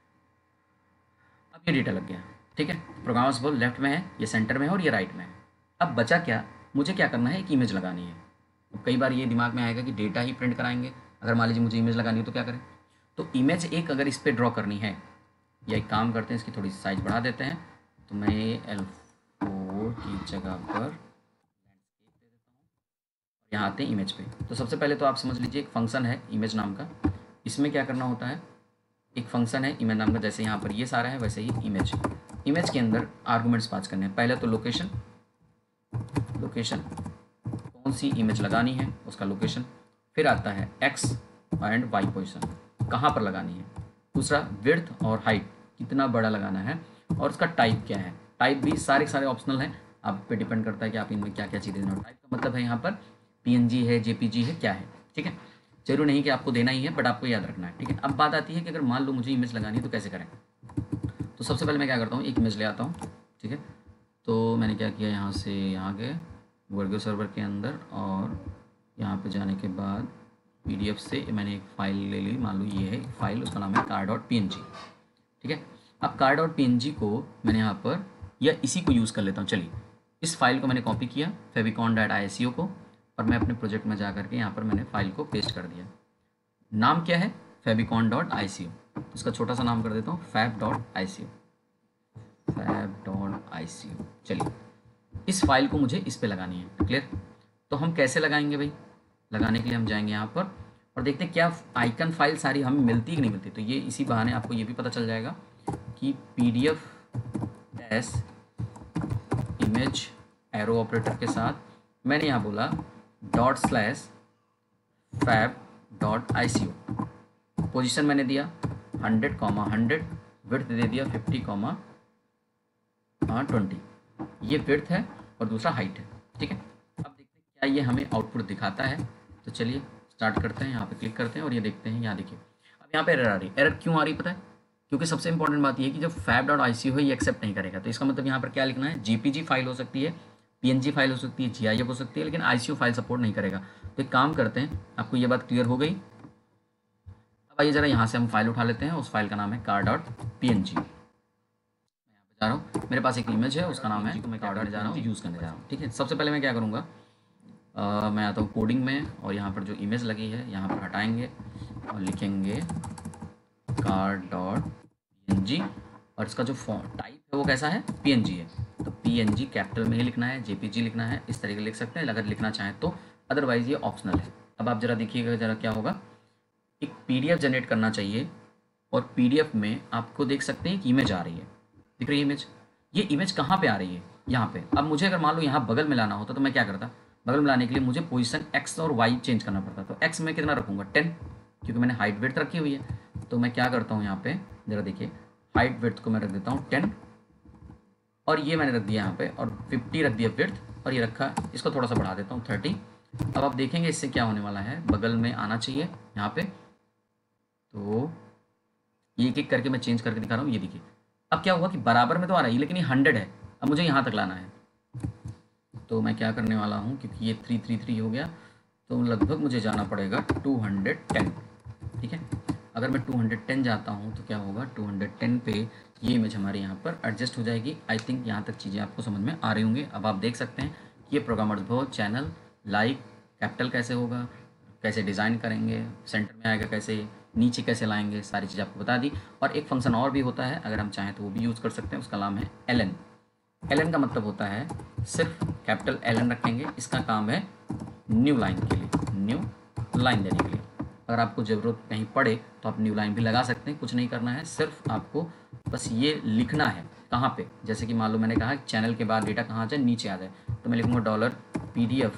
अब ये डेटा लग गया, ठीक है। प्रोग्रामर्स बोल लेफ्ट में है, ये सेंटर में है और ये राइट में है। अब बचा क्या, मुझे क्या करना है, एक इमेज लगानी है। अब कई बार ये दिमाग में आएगा कि डेटा ही प्रिंट कराएंगे, अगर मान लीजिए मुझे इमेज लगानी है तो क्या करें। तो इमेज एक अगर इस पर ड्रॉ करनी है, या एक काम करते हैं इसकी थोड़ी साइज बढ़ा देते हैं। तो मैं L4 की जगह पर यहाँ आते हैं इमेज पे। तो सबसे पहले तो आप समझ लीजिए एक फंक्शन है इमेज नाम का। इसमें क्या करना होता है, एक फंक्शन है इमेज नाम का, जैसे यहाँ पर ये सारा है वैसे ही इमेज के अंदर आर्गूमेंट्स पास करने हैं। पहले तो लोकेशन कौन सी इमेज लगानी है उसका लोकेशन, फिर आता है एक्स एंड वाई पोजिशन, कहाँ पर लगानी है। दूसरा विड्थ और हाइट, कितना बड़ा लगाना है, और उसका टाइप क्या है। टाइप भी सारे ऑप्शनल हैं, आप पे डिपेंड करता है कि आप इनमें क्या क्या चीज़ें देना। टाइप का मतलब है यहाँ पर PNG है, JPG है, क्या है, ठीक है। जरूर नहीं कि आपको देना ही है, बट आपको याद रखना है, ठीक है। अब बात आती है कि अगर मान लो मुझे इमेज लगानी है तो कैसे करें। तो सबसे पहले मैं क्या करता हूँ, एक इमेज ले आता हूँ, ठीक है। तो मैंने क्या किया, यहाँ से यहाँ गए वर्गो सर्वर के अंदर और यहाँ पे जाने के बाद PDF से मैंने एक फ़ाइल ले ली, मान लो ये है फाइल, उसका नाम है car.png। ठीक है, अब car.png को मैंने यहाँ पर या इसी को यूज़ कर लेता हूँ। चलिए, इस फाइल को मैंने कॉपी किया favicon.ico को, और मैं अपने प्रोजेक्ट में जा करके यहाँ पर मैंने फाइल को पेस्ट कर दिया। नाम क्या है? favicon.ico। इसका छोटा सा नाम कर देता हूँ fab.ico। चलिए, इस फाइल को मुझे इस पे लगानी है। क्लियर? तो हम कैसे लगाएंगे भाई? लगाने के लिए हम जाएंगे यहाँ पर और देखते हैं क्या आइकन फाइल सारी हमें मिलती कि नहीं मिलती। तो ये इसी बहाने आपको ये भी पता चल जाएगा कि PDF as image arrow operator के साथ मैंने यहाँ बोला ./fab.ico। पोजीशन मैंने दिया 100, विड्थ दे दिया 50, 20। ये विड्थ है और दूसरा हाइट है। ठीक है, अब देखते हैं क्या ये हमें आउटपुट दिखाता है। तो चलिए स्टार्ट करते हैं, यहाँ पे क्लिक करते हैं और ये देखते हैं। यहाँ देखिए, अब यहाँ पे एरर आ रही है। एरर क्यों आ रही पता है? क्योंकि सबसे इंपॉर्टेंट बात ये है कि जो fab.ico है ये एक्सेप्ट नहीं करेगा। तो इसका मतलब यहाँ पर क्या लिखना है? JPG फाइल हो सकती है, PNG फाइल हो सकती है, GIF हो सकती है, लेकिन ICO फाइल सपोर्ट नहीं करेगा। तो एक काम करते हैं, आपको ये बात क्लियर हो गई। अब आइए ज़रा यहाँ से हम फाइल उठा लेते हैं। उस फाइल का नाम है car.png। जा रहा हूँ, मेरे पास एक इमेज है, उसका नाम है, तो मैं क्या करने जा रहा हूँ, यूज़ करने जा रहा हूँ। ठीक है, सबसे पहले मैं क्या करूँगा, मैं आता हूँ कोडिंग में और यहाँ पर जो इमेज लगी है यहाँ पर हटाएंगे और लिखेंगे car.png, और इसका जो फॉन्ट टाइप है वो कैसा है? PNG है। तो PNG कैपिटल में ही लिखना है, JPG लिखना है, इस तरीके लिख सकते हैं अगर लिखना चाहें तो, अदरवाइज़ ये ऑप्शनल है। अब आप ज़रा देखिएगा, ज़रा क्या होगा, एक PDF जनरेट करना चाहिए और PDF में आपको देख सकते हैं एक इमेज आ रही है, दिख रही है इमेज। ये इमेज कहाँ पे आ रही है? यहाँ पे। अब मुझे अगर मान लो यहाँ बगल में लाना होता तो मैं क्या करता? बगल में लाने के लिए मुझे पोजीशन X और Y चेंज करना पड़ता। तो X में कितना रखूँगा? 10, क्योंकि मैंने हाइट विड्थ रखी हुई है। तो मैं क्या करता हूँ यहाँ पे, ज़रा देखिए, हाइट विड्थ को मैं रख देता हूँ 10, और ये मैंने रख दिया यहाँ पे, और 50 रख दिया विड्थ, और ये रखा, इसको थोड़ा सा बढ़ा देता हूँ 30। अब आप देखेंगे इससे क्या होने वाला है, बगल में आना चाहिए यहाँ पे। तो ये एक एक करके मैं चेंज करके दिखा रहा हूँ। ये देखिए, अब क्या हुआ कि बराबर में तो आ रहा है लेकिन ये 100 है। अब मुझे यहाँ तक लाना है, तो मैं क्या करने वाला हूँ, क्योंकि ये 333 हो गया, तो लगभग मुझे जाना पड़ेगा 210। ठीक है, अगर मैं 210 जाता हूँ तो क्या होगा, 210 पे ये इमेज हमारे यहाँ पर एडजस्ट हो जाएगी। आई थिंक यहाँ तक चीज़ें आपको समझ में आ रही होंगी। अब आप देख सकते हैं कि ये प्रोग्रामर्स बहुत चैनल लाइक कैपिटल कैसे होगा, कैसे डिज़ाइन करेंगे, सेंटर में आएगा कैसे, नीचे कैसे लाएंगे, सारी चीज़ आपको बता दी। और एक फंक्शन और भी होता है, अगर हम चाहें तो वो भी यूज़ कर सकते हैं, उसका नाम है ln। ln का मतलब होता है, सिर्फ कैपिटल ln रखेंगे, इसका काम है न्यू लाइन के लिए, न्यू लाइन देने के लिए। अगर आपको ज़रूरत कहीं पड़े तो आप न्यू लाइन भी लगा सकते हैं, कुछ नहीं करना है, सिर्फ आपको बस ये लिखना है कहाँ पे। जैसे कि मान लो मैंने कहा चैनल के बाद डेटा कहाँ आ जाए, नीचे आ जाए, तो मैं लिखूँगा $PDF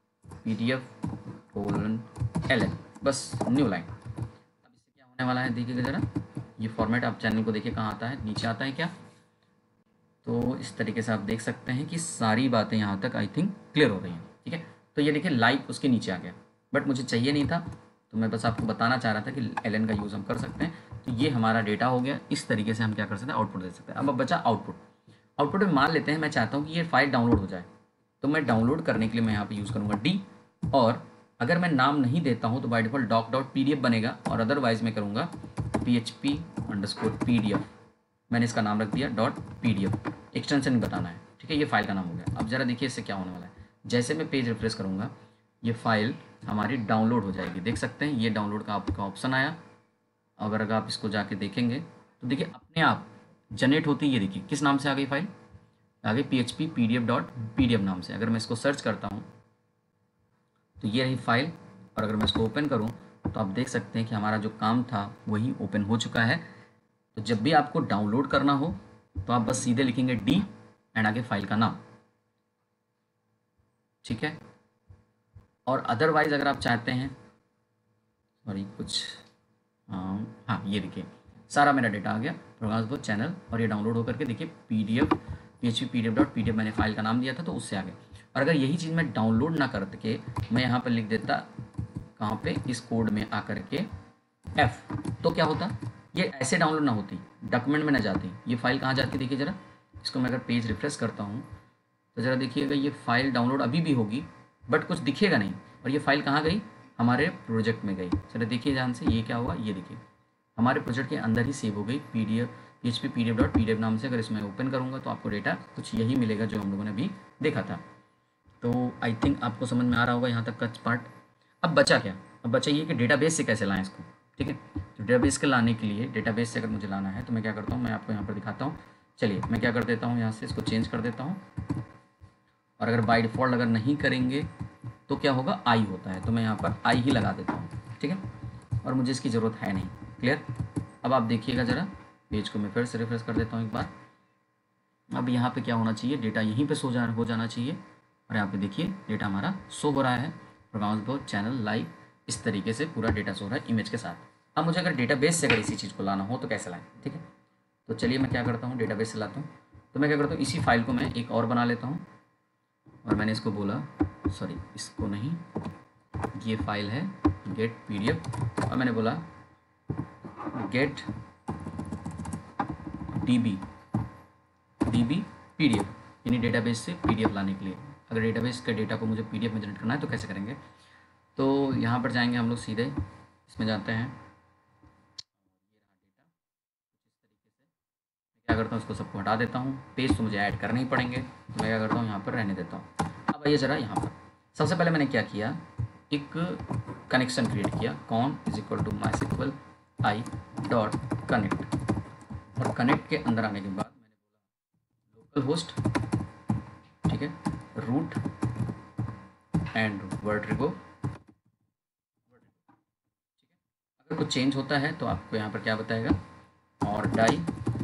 $ln, बस न्यू लाइन। अब इससे क्या होने वाला है देखिएगा ज़रा, ये फॉर्मेट आप चैनल को देखिए कहाँ आता है, नीचे आता है क्या। तो इस तरीके से आप देख सकते हैं कि सारी बातें यहाँ तक आई थिंक क्लियर हो रही हैं। ठीक है, तो ये देखिए लाइक उसके नीचे आ गया, बट मुझे चाहिए नहीं था, तो मैं बस आपको बताना चाह रहा था कि ln का यूज़ हम कर सकते हैं। तो ये हमारा डेटा हो गया, इस तरीके से हम क्या कर सकते हैं, आउटपुट दे सकते हैं। अब बचा आउटपुट। आउटपुट में मान लेते हैं मैं चाहता हूँ कि ये फाइल डाउनलोड हो जाए, तो मैं डाउनलोड करने के लिए मैं यहाँ पर यूज़ करूँगा D, और अगर मैं नाम नहीं देता हूँ तो बाय डिफ़ॉल्ट doc.pdf बनेगा, और अदरवाइज़ मैं करूँगा php_pdf। मैंने इसका नाम रख दिया .pdf, एक्सटेंशन बताना है। ठीक है, ये फाइल का नाम हो गया। अब ज़रा देखिए इससे क्या होने वाला है, जैसे मैं पेज रिफ्रेश करूँगा ये फाइल हमारी डाउनलोड हो जाएगी। देख सकते हैं ये डाउनलोड का आपका ऑप्शन आया। अगर आप इसको जाके देखेंगे तो देखिए अपने आप जनरेट होती है। ये देखिए किस नाम से आ गई फाइल, आ गई php_pdf नाम से। अगर मैं इसको सर्च करता हूँ तो ये रही फाइल, और अगर मैं इसको ओपन करूँ तो आप देख सकते हैं कि हमारा जो काम था वही ओपन हो चुका है। तो जब भी आपको डाउनलोड करना हो तो आप बस सीधे लिखेंगे D एंड आगे फाइल का नाम। ठीक है, और अदरवाइज़ अगर आप चाहते हैं, सॉरी कुछ, हाँ ये देखिए सारा मेरा डेटा आ गया, प्रोग्राम्स बहुत चैनल, और ये डाउनलोड होकर के देखिए PDF php_pdf मैंने फाइल का नाम दिया था तो उससे आ गया। और अगर यही चीज़ मैं डाउनलोड ना करके मैं यहाँ पर लिख देता कहाँ पे, इस कोड में आकर के F, तो क्या होता, ये ऐसे डाउनलोड ना होती, डॉक्यूमेंट में ना जाती, ये फाइल कहाँ जाती देखिए ज़रा। इसको मैं अगर पेज रिफ्रेश करता हूँ तो ज़रा देखिएगा ये फाइल डाउनलोड अभी भी होगी, बट कुछ दिखेगा नहीं, और ये फाइल कहाँ गई, हमारे प्रोजेक्ट में गई। चलो देखिए ध्यान से, ये क्या हुआ, ये देखिए हमारे प्रोजेक्ट के अंदर ही सेव हो गई PHP PDF नाम से। अगर इसमें ओपन करूँगा तो आपको डेटा कुछ यही मिलेगा जो हम लोगों ने अभी देखा था। तो आई थिंक आपको समझ में आ रहा होगा यहाँ तक का पार्ट। अब बचा क्या, अब बचा ये कि डेटाबेस से कैसे लाएं इसको, ठीक है। तो डेटाबेस के लाने के लिए, डेटाबेस से अगर मुझे लाना है तो मैं क्या करता हूँ, मैं आपको यहाँ पर दिखाता हूँ। चलिए मैं क्या कर देता हूँ, यहाँ से इसको चेंज कर देता हूँ। और अगर बाय डिफ़ॉल्ट अगर नहीं करेंगे तो क्या होगा, आई होता है, तो मैं यहाँ पर आई ही लगा देता हूँ, ठीक है। और मुझे इसकी ज़रूरत है नहीं, क्लियर। अब आप देखिएगा ज़रा, पेज को मैं फिर से रिफ्रेश कर देता हूँ एक बार। अब यहाँ पे क्या होना चाहिए, डेटा यहीं पे हो जाना चाहिए। और यहाँ पे देखिए डेटा हमारा शो हो रहा है, प्रोग्राम्स बहुत चैनल लाइव, इस तरीके से पूरा डेटा शो हो रहा है इमेज के साथ। अब मुझे अगर डेटाबेस से अगर इसी चीज़ को लाना हो तो कैसे लाएं, ठीक है। तो चलिए मैं क्या करता हूँ, डेटाबेस से लाता हूँ। तो मैं क्या करता हूँ, इसी फाइल को मैं एक और बना लेता हूँ। और मैंने इसको बोला, सॉरी इसको नहीं, ये फाइल है गेट PDF, और मैंने बोला गेट DB PDF, यानी डेटाबेस से PDF लाने के लिए। अगर डेटाबेस के डेटा को मुझे PDF में जनरेट करना है तो कैसे करेंगे। तो यहाँ पर जाएंगे हम लोग, सीधे इसमें जाते हैं। क्या करता हूँ, इसको सबको हटा देता हूँ। पेज तो मुझे ऐड करने ही पड़ेंगे, तो मैं क्या करता हूँ, यहाँ पर रहने देता हूँ। अब आइए ज़रा यहाँ पर, सबसे पहले मैंने क्या किया, एक कनेक्शन क्रिएट किया, con = MySQL i dot connect. और कनेक्ट के अंदर आने के बाद मैंने बोला लोकल होस्ट, ठीक है, रूट एंड वर्टिगो, ठीक है। अगर कुछ चेंज होता है तो आपको यहाँ पर क्या बताएगा, और die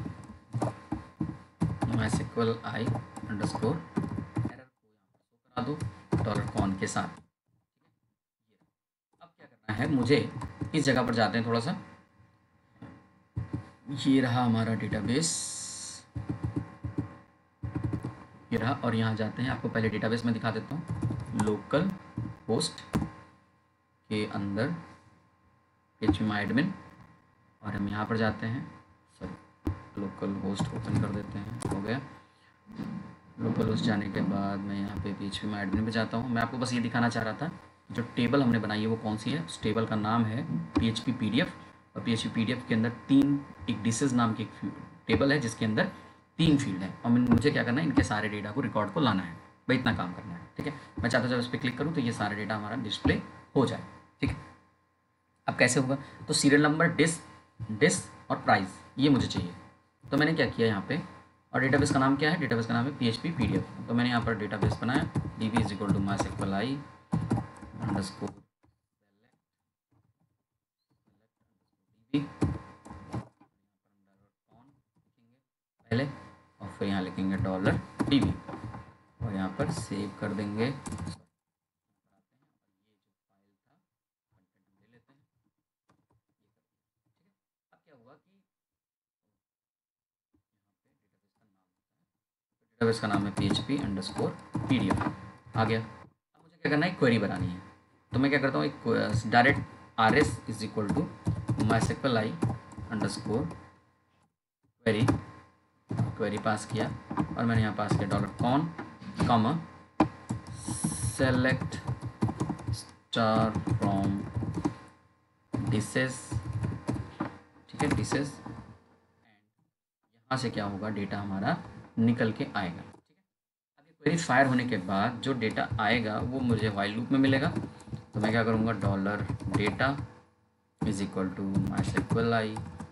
MySQL i underscore error को यहाँ पर शो करा दो $कॉन के साथ। अब क्या करना है मुझे, इस जगह पर जाते हैं थोड़ा सा, ये रहा हमारा डेटाबेस, ये रहा। और यहाँ जाते हैं, आपको पहले डेटाबेस में दिखा देता हूँ, लोकल होस्ट के अंदर phpMyAdmin, और हम यहाँ पर जाते हैं, सॉरी लोकल होस्ट ओपन कर देते हैं, हो गया। लोकल होस्ट जाने के बाद मैं यहाँ पे phpMyAdmin पे जाता हूँ। मैं आपको बस ये दिखाना चाह रहा था, जो टेबल हमने बनाई है वो कौन सी है। उस टेबल का नाम है PHP PDF, और PHP PDF के अंदर एक डिसेज नाम की एक टेबल है जिसके अंदर 3 फील्ड है, और मुझे क्या करना है, इनके सारे डेटा को रिकॉर्ड को लाना है, भाई इतना काम करना है, ठीक है। मैं चाहता हूँ जब इस पर क्लिक करूँ तो ये सारा डेटा हमारा डिस्प्ले हो जाए, ठीक है। अब कैसे होगा, तो सीरियल नंबर, डिस और प्राइस ये मुझे चाहिए। तो मैंने क्या किया यहाँ पे, और डेटाबेस का नाम क्या है, डेटाबेस का नाम है PHP PDF। तो मैंने यहाँ पर डेटाबेस बनाया, DB = MySQL i अंडरस्कोर पहले, और फिर यहाँ लिखेंगे $DB, और यहाँ पर सेव कर देंगे। डेटाबेस का नाम है PHP_PDF, आ गया। अब मुझे क्या करना है, क्वेरी बनानी है। तो मैं क्या करता हूँ, एक direct RS = MySQL i underscore query pass किया, और मैंने यहाँ पास किया $con comma select star from dishes, ठीक है, डिसेस। यहाँ से क्या होगा, डेटा हमारा निकल के आएगा, ठीक है। अब ये क्वेरी फायर होने के बाद जो डेटा आएगा वो मुझे व्हाइल लूप में मिलेगा। तो मैं क्या करूँगा, $data = MySQL i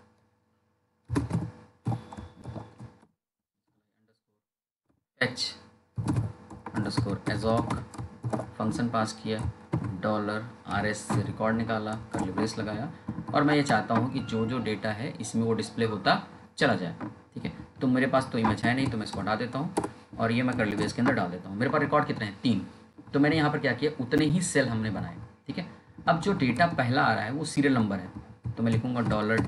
fetch underscore assoc, function pass किया, $RS से रिकॉर्ड निकाला, कर्ली ब्रेस लगाया, और मैं ये चाहता हूँ कि जो जो डेटा है इसमें वो डिस्प्ले होता चला जाए, ठीक है। तो मेरे पास तो इमेज है नहीं, तो मैं इसको हटा देता हूँ, और ये मैं कर्ली ब्रेस के अंदर डाल देता हूँ। मेरे पास रिकॉर्ड कितने हैं, 3। तो मैंने यहाँ पर क्या किया, उतने ही सेल हमने बनाए, ठीक है। अब जो डेटा पहला आ रहा है वो सीरियल नंबर है, तो मैं लिखूँगा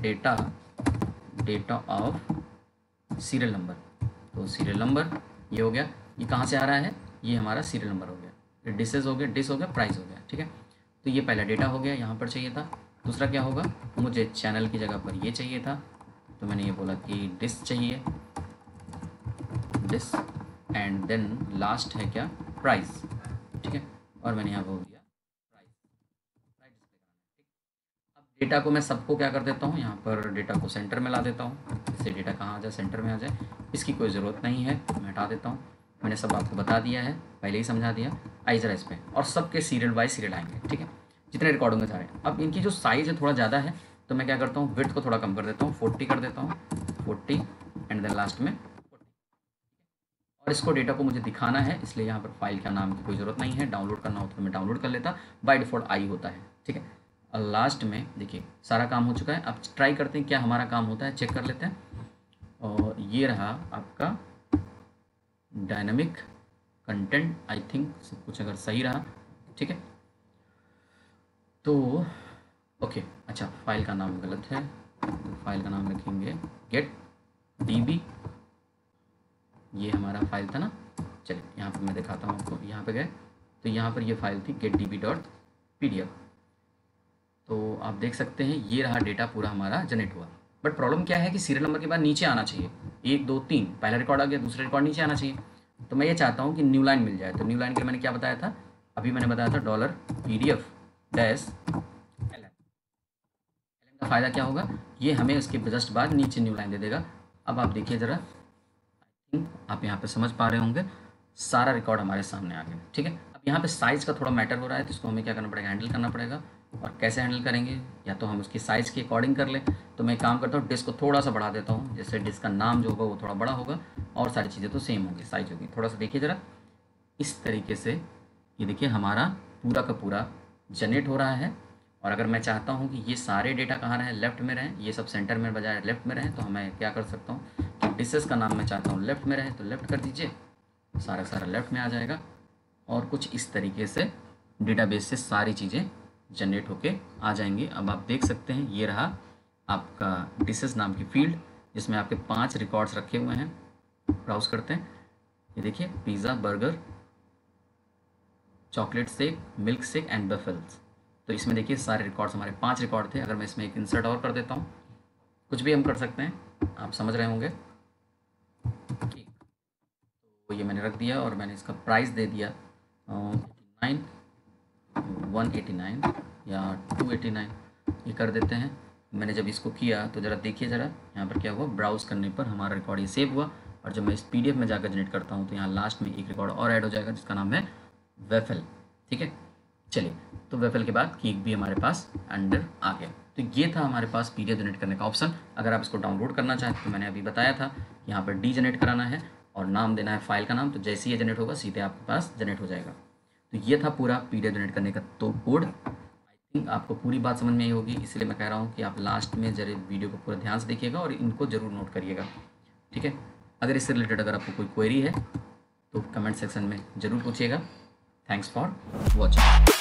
डेटा ऑफ सीरियल नंबर। तो सीरियल नंबर ये हो गया, ये कहाँ से आ रहा है, ये हमारा सीरियल नंबर हो गया। डिसेस हो गया, डिस हो गया, प्राइस हो गया, ठीक है। तो ये पहला डेटा हो गया, यहाँ पर चाहिए था। दूसरा क्या होगा, मुझे चैनल की जगह पर ये चाहिए था, तो मैंने ये बोला कि डिस चाहिए, डिस, एंड देन लास्ट है क्या, प्राइस, ठीक है। और मैंने यहाँ बोल दिया डेटा को मैं सबको क्या कर देता हूँ, यहाँ पर डेटा को सेंटर में ला देता हूँ, इससे डेटा कहाँ आ जाए, सेंटर में आ जाए। इसकी कोई ज़रूरत नहीं है, मैं हटा देता हूँ। मैंने सब आपको बता दिया है, पहले ही समझा दिया। आइए ज़रा इस पर, और सबके सीरियल बाय सीरियल आएंगे, ठीक है, जितने रिकॉर्ड होंगे सारे। अब इनकी जो साइज़ है थोड़ा ज़्यादा है, तो मैं क्या करता हूँ, विड्थ को थोड़ा कम कर देता हूँ, 40 कर देता हूँ, 40 एंड देन लास्ट में 40। और इसको डेटा को मुझे दिखाना है, इसलिए यहाँ पर फाइल का नाम की कोई ज़रूरत नहीं है। डाउनलोड करना होता तो मैं डाउनलोड कर लेता, बाय डिफ़ॉल्ट आई होता है, ठीक है। और लास्ट में देखिए सारा काम हो चुका है। अब ट्राई करते हैं क्या हमारा काम होता है, चेक कर लेते हैं। और ये रहा आपका डायनामिक कंटेंट, आई थिंक सब कुछ अगर सही रहा, ठीक है। तो ओके, अच्छा फाइल का नाम गलत है, तो फाइल का नाम लिखेंगे गेट db। ये हमारा फाइल था ना, चलिए यहाँ पर मैं दिखाता हूँ आपको। यहाँ पे गए तो यहाँ पर ये फाइल थी getdb.pdf। तो आप देख सकते हैं ये रहा डेटा पूरा हमारा जनरेट हुआ। बट प्रॉब्लम क्या है कि सीरियल नंबर के बाद नीचे आना चाहिए, 1 2 3 पहला रिकॉर्ड आ गया, दूसरा रिकॉर्ड नीचे आना चाहिए। तो मैं ये चाहता हूँ कि न्यू लाइन मिल जाए। तो न्यू लाइन के लिए मैंने क्या बताया था, अभी मैंने बताया था $pdf-ln। का फ़ायदा क्या होगा, ये हमें उसके जस्ट बाद नीचे न्यू लाइन दे देगा। अब आप देखिए ज़रा, आप यहाँ पे समझ पा रहे होंगे, सारा रिकॉर्ड हमारे सामने आ गया, ठीक है। अब यहाँ पे साइज़ का थोड़ा मैटर हो रहा है, तो इसको हमें क्या करना पड़ेगा, हैंडल करना पड़ेगा। और कैसे हैंडल करेंगे, या तो हम उसकी साइज़ के अकॉर्डिंग कर लें। तो मैं काम करता हूँ, डिस्क को थोड़ा सा बढ़ा देता हूँ, जिससे डिस्क का नाम जो होगा वो थोड़ा बड़ा होगा, और सारी चीज़ें तो सेम होंगी, साइज़ होगी। थोड़ा सा देखिए ज़रा, इस तरीके से ये देखिए हमारा पूरा का पूरा जनरेट हो रहा है। और अगर मैं चाहता हूँ कि ये सारे डेटा कहाँ रहें, लेफ्ट में रहें, ये सब सेंटर में बजाय लेफ्ट में रहें, तो मैं क्या कर सकता हूँ कि डिसेस का नाम मैं चाहता हूँ लेफ्ट में रहे, तो लेफ्ट कर दीजिए, सारा सारा लेफ्ट में आ जाएगा। और कुछ इस तरीके से डेटाबेस से सारी चीज़ें जनरेट होके आ जाएंगी। अब आप देख सकते हैं ये रहा आपका डिसेस नाम की फील्ड, जिसमें आपके 5 रिकॉर्ड्स रखे हुए हैं। ब्राउज करते हैं, ये देखिए pizza, burger, chocolate shake, milk shake and waffles. तो इसमें देखिए सारे रिकॉर्ड्स हमारे 5 रिकॉर्ड थे। अगर मैं इसमें एक इंसर्ट और कर देता हूँ, कुछ भी हम कर सकते हैं, आप समझ रहे होंगे, ठीक। तो ये मैंने रख दिया और मैंने इसका प्राइस दे दिया 89, 189 या 289, ये कर देते हैं। मैंने जब इसको किया तो ज़रा देखिए, ज़रा यहाँ पर क्या हुआ, ब्राउज़ करने पर हमारा रिकॉर्ड ये सेव हुआ। और जब मैं इस PDF में जाकर जनरेट करता हूँ तो यहाँ लास्ट में एक रिकॉर्ड और ऐड हो जाएगा, जिसका नाम है वेफल, ठीक है। चलिए, तो वेफल के बाद केक भी हमारे पास अंडर आ गया। तो ये था हमारे पास PDF जनरेट करने का ऑप्शन। अगर आप इसको डाउनलोड करना चाहते तो मैंने अभी बताया था, यहाँ पर डी जनरेट कराना है और नाम देना है फाइल का नाम। तो जैसे ही ये जनरेट होगा सीधे आपके पास जनरेट हो जाएगा। तो ये था पूरा PDF जनरेट करने का तो कोड। आई थिंक आपको पूरी बात समझ में आई होगी, इसलिए मैं कह रहा हूँ कि आप लास्ट में जरूर वीडियो को पूरा ध्यान से देखिएगा और इनको ज़रूर नोट करिएगा, ठीक है। अगर इससे रिलेटेड अगर आपको कोई क्वेरी है तो कमेंट सेक्शन में ज़रूर पूछिएगा। Thanks for watching.